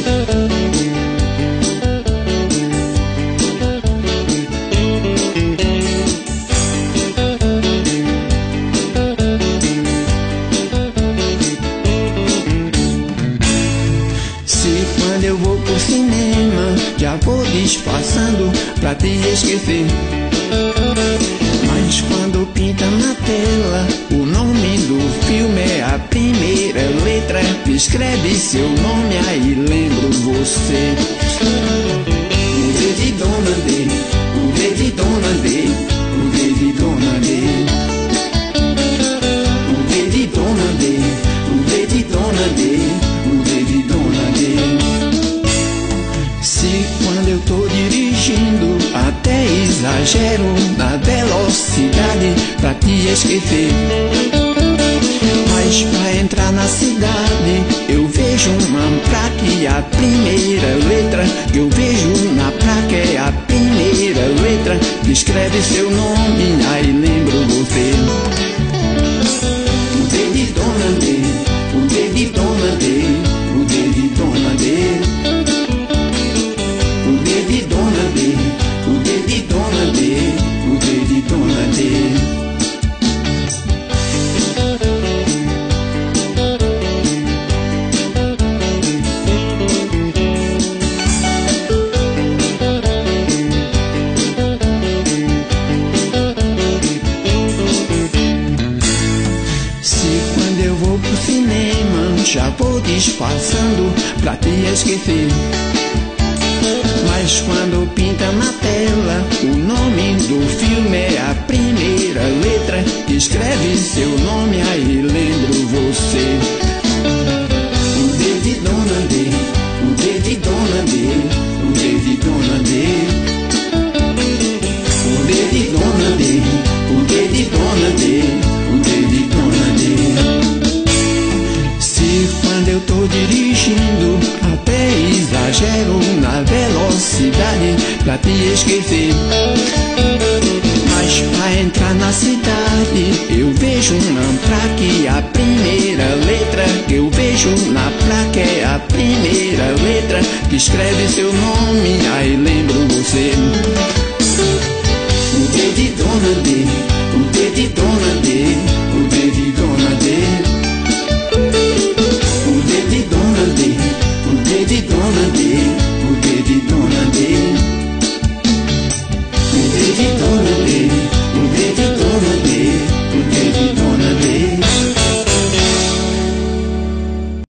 Quando eu vou pro cinema, já vou disfarçando pra te esquecer. Mas quando pinta na tela o nome do filme é a primeira letra. Escreve seu nome, aí lembro você. O D de Dona D, o D de Dona D, o D de Dona D, o D de Dona D, o D de Dona D, o D de Dona D. Se quando eu tô dirigindo até exagero na velocidade pra te esquecer, mas pra entrar na cidade eu vejo uma placa e a primeira letra que eu vejo na placa é a primeira letra que escreve seu nome, aí lembro você. O D de Dona D, o D de Dona D, o D de Dona D, o D de Dona D, o D de Dona D, o D de Dona D. Se quando eu vou pro cinema já vou disfarçando pra te esquecer, mas quando pinta na tela o nome do filme é a primeira letra que escreve seu nome, aí lembro você. O D de Dona D, o D de Dona D, o D de Dona D, o D de Dona D, o D de Dona D, o D de Dona D. Se quando eu tô dirigindo até exagero na velocidade pra te esquecer, mas pra entrar na cidade eu vejo uma placa e a primeira letra que eu vejo na placa é a primeira letra que escreve seu nome, aí lembro você. O D de Dona D, o D de Dona D,